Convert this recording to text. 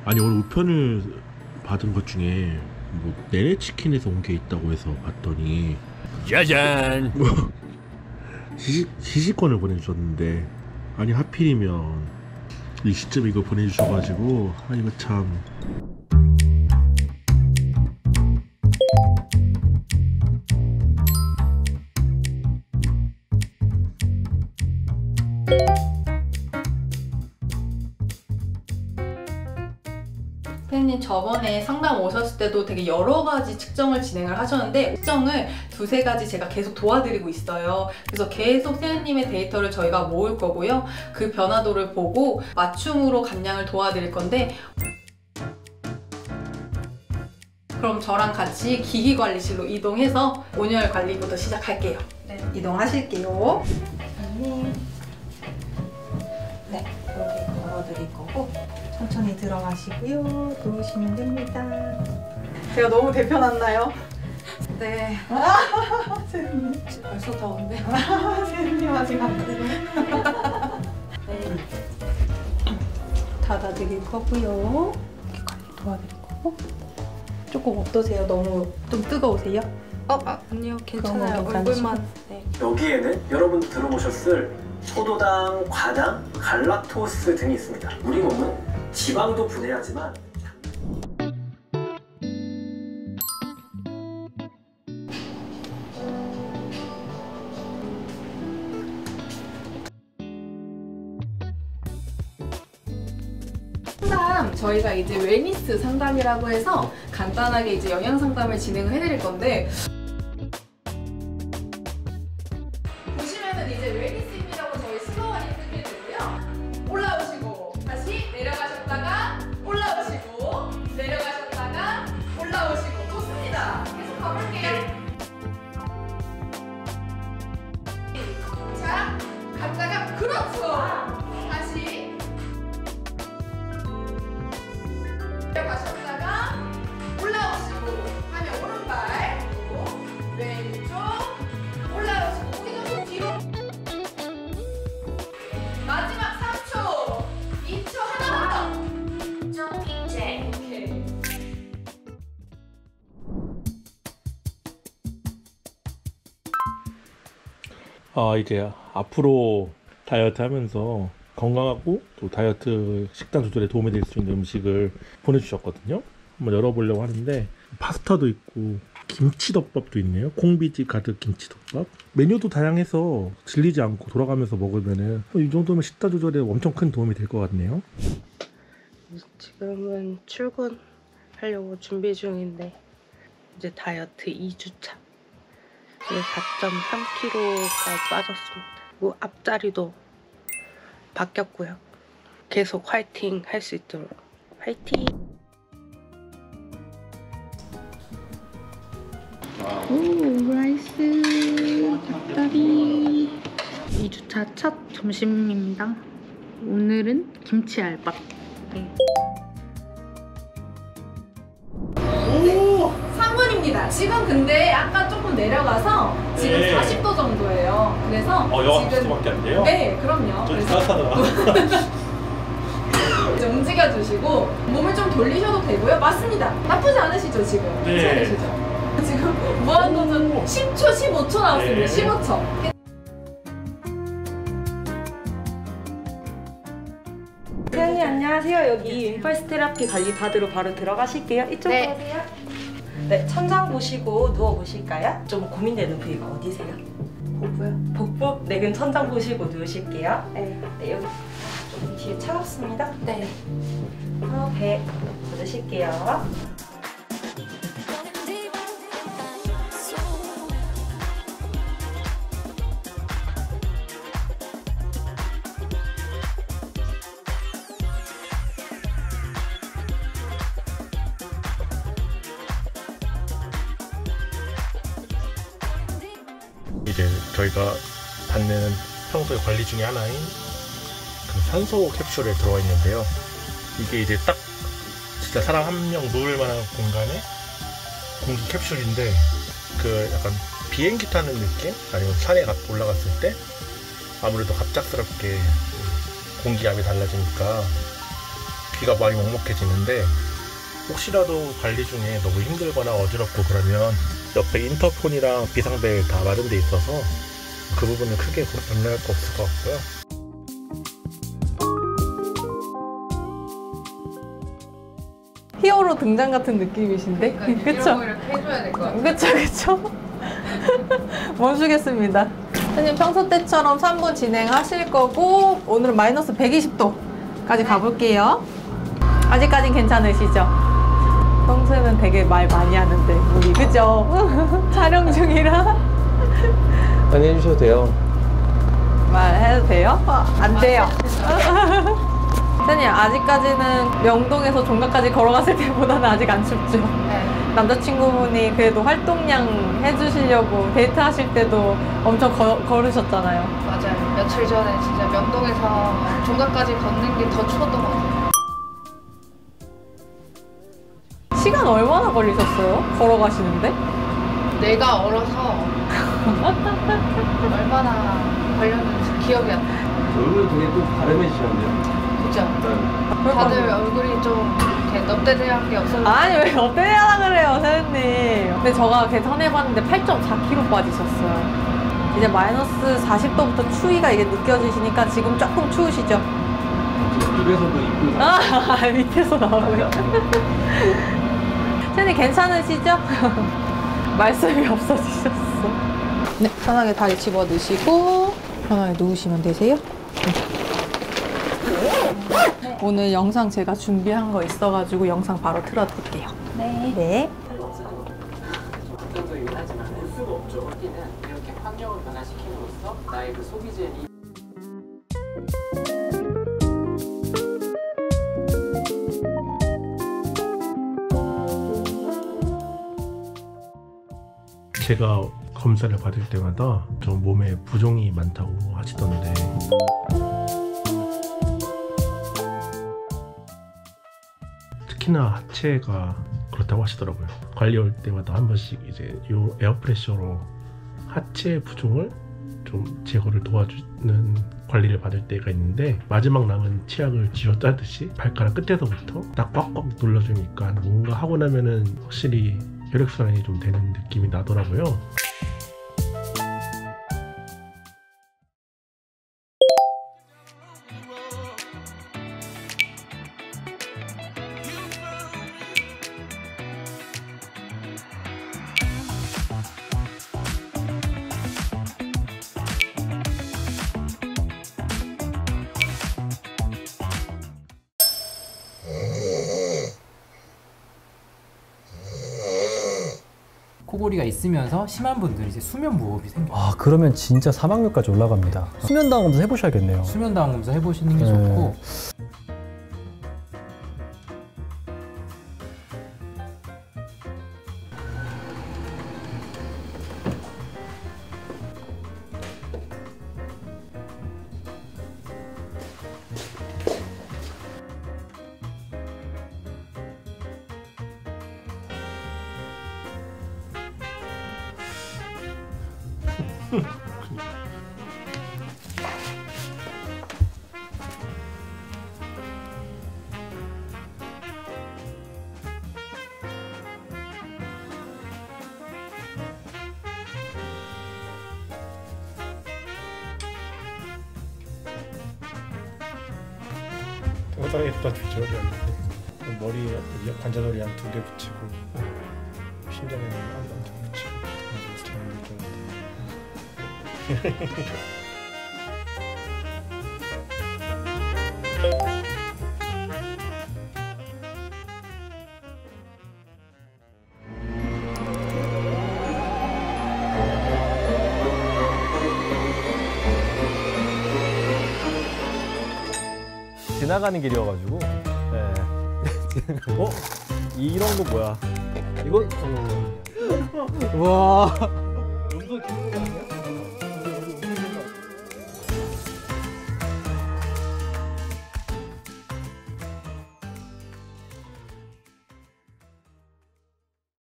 아니 오늘 우편을 받은 것 중에 뭐 내내치킨에서 온 게 있다고 해서 봤더니 짜잔! 뭐 시식권을 보내주셨는데, 아니 하필이면 이 시점에 이걸 보내주셔가지고 아 이거 참. 선생님 저번에 상담 오셨을 때도 되게 여러 가지 측정을 진행을 하셨는데 측정을 두세 가지 제가 계속 도와드리고 있어요. 그래서 계속 선생님의 데이터를 저희가 모을 거고요. 그 변화도를 보고 맞춤으로 감량을 도와드릴 건데, 그럼 저랑 같이 기기관리실로 이동해서 온열 관리부터 시작할게요. 네, 이동하실게요. 네, 여기 걸어드릴 거고 천천히 들어가시고요. 누우시면 됩니다. 제가 너무 대표났나요? 네. 세훈님. 벌써 더운데? 세훈님 아직 안 되네. 네. 닫아드릴 거고요. 이렇게 관리 도와드릴 거고. 조금 어떠세요? 너무 좀 뜨거우세요? 아니요, 괜찮아요. 괜찮으시고. 얼굴만. 네. 여기에는 여러분도 들어보셨을 포도당, 과당, 갈락토스 등이 있습니다. 우리 몸은 지방도 분해하지만 상담, 저희가 이제 웰니스 상담이라고 해서 간단하게 이제 영양 상담을 진행을 해드릴 건데, 보시면은 이제 웰니스입니다고 저희 슬로건이 쓰게 되고요. 올라오시고 다시 내려가셨다가 올라오시고 내려가셨다가 올라오시고. 좋습니다. 계속 가볼게요. 자, 갔다가 그렇죠. 다시 내려가셨다가 올라오시고 하면 오른발 그리고 왼쪽 올라오시고 고개 좀 뒤로. 마지막 3초 2초 하나만 더. 점핑제. 오케이. 이제 앞으로 다이어트 하면서 건강하고 또 다이어트 식단 조절에 도움이 될 수 있는 음식을 보내주셨거든요. 한번 열어보려고 하는데, 파스타도 있고 김치덮밥도 있네요. 콩비지 가득 김치덮밥. 메뉴도 다양해서 질리지 않고 돌아가면서 먹으면은 이 정도면 식단 조절에 엄청 큰 도움이 될 것 같네요. 지금은 출근하려고 준비 중인데 이제 다이어트 2주차. 이제 4.3kg가 빠졌습니다. 그리고 앞자리도 바뀌었고요. 계속 화이팅 할 수 있도록 화이팅! 오, 라이스 닭다리 2주차 첫 점심입니다. 오늘은 김치 알밥. 오! 3분입니다. 지금 근데 약간 조금 내려가서 지금 네. 40도 정도예요. 그래서 지금 40도밖에 안 돼요? 네, 그럼요. 좀 그래서 따뜻하더라. 이제 움직여주시고 몸을 좀 돌리셔도 되고요. 맞습니다. 나쁘지 않으시죠 지금? 네. 괜찮으시죠? 지금 무한도전 10초, 15초 나왔습니다. 네. 15초. 태연님 안녕하세요. 여기 임펄스 테라피 관리 받으러 바로 들어가실게요. 이쪽으로 네. 오세요. 네, 천장 보시고 누워 보실까요? 좀 고민되는 부위가 어디세요? 복부요? 복부? 네, 그럼 천장 보시고 누우실게요. 네. 네, 여기 좀 뒤에 차갑습니다. 네. 배 걷으실게요. 이제 저희가 받는 평소의 관리 중에 하나인 그 산소 캡슐에 들어가 있는데요. 이게 이제 딱 진짜 사람 한 명 누울 만한 공간에 공기 캡슐인데, 그 약간 비행기 타는 느낌? 아니면 산에 올라갔을 때 아무래도 갑작스럽게 공기압이 달라지니까 귀가 많이 먹먹해지는데 혹시라도 관리 중에 너무 힘들거나 어지럽고 그러면 옆에 인터폰이랑 비상벨 다 마련돼 있어서 그 부분은 크게 염려할 거 없을 것 같고요. 히어로 등장 같은 느낌이신데? 그러니까 그쵸? 이런 거 이렇게 해줘야 될 것 같아요. 그쵸. 멈추겠습니다. 선생님 평소 때처럼 3분 진행하실 거고 오늘은 마이너스 120도까지 가볼게요. 아직까진 괜찮으시죠? 평소에는 되게 말 많이 하는데 우리 그죠? 촬영 중이라 많이 해주셔도 돼요. 말해도 돼요? 안 돼요. 선생님 아직까지는 명동에서 종각까지 걸어갔을 때보다는 아직 안 춥죠? 네. 남자친구분이 그래도 활동량 해주시려고 데이트 하실 때도 엄청 걸으셨잖아요. 맞아요. 며칠 전에 진짜 명동에서 종각까지 걷는 게 더 추웠던 것 같아요. 시간 얼마나 걸리셨어요? 걸어가시는데? 내가 얼어서 얼마나 걸렸는지 기억이 안 나요. 얼굴 되게 또 바람해지셨는데요. 그죠? 다들 얼굴이 좀 이렇게 넙대대한 게 없어서 아니 왜 어떻게 하라 그래요 선생님. 근데 저가 계산해봤는데 8.4kg 빠지셨어요. 이제 마이너스 40도부터 추위가 이게 느껴지시니까 지금 조금 추우시죠? 입에서도 입고 아 밑에서 나오고요. 선생님 괜찮으시죠? 말씀이 없어지셨어. 네, 편하게 다리 집어 넣으시고 편하게 누우시면 되세요. 오늘 영상 제가 준비한 거 있어가지고 영상 바로 틀어드릴게요. 네. 하지만 볼 수가 없죠. 우리는 이렇게 환경을 변화시킴으로써 나의 그 소비재니 제가 검사를 받을 때마다 좀 몸에 부종이 많다고 하시던데 특히나 하체가 그렇다고 하시더라고요. 관리 올 때마다 한 번씩 이제 요 에어프레셔로 하체 부종을 좀 제거를 도와주는 관리를 받을 때가 있는데 마지막 남은 치약을 쥐어 짜듯이 발가락 끝에서부터 딱 꽉꽉 눌러주니까 뭔가 하고 나면은 확실히 혈액순환이 좀 되는 느낌이 나더라고요. 코골이가 있으면서 심한 분들은 이제 수면 무호흡이 생겨요. 아 그러면 진짜 사망률까지 올라갑니다. 수면 당원 검사 해보셔야겠네요. 수면 당원 검사 해보시는 게 네. 좋고 떠다녔던 비주얼이 없는데 머리에 관자놀이 한 2개 붙이고 심장에는 한번 붙이고 자는 게 좋은데 지나가는 길이어가지고. 네. 어? 이런 거 뭐야? 이거? 와. 여기서 찍는 거 아니야?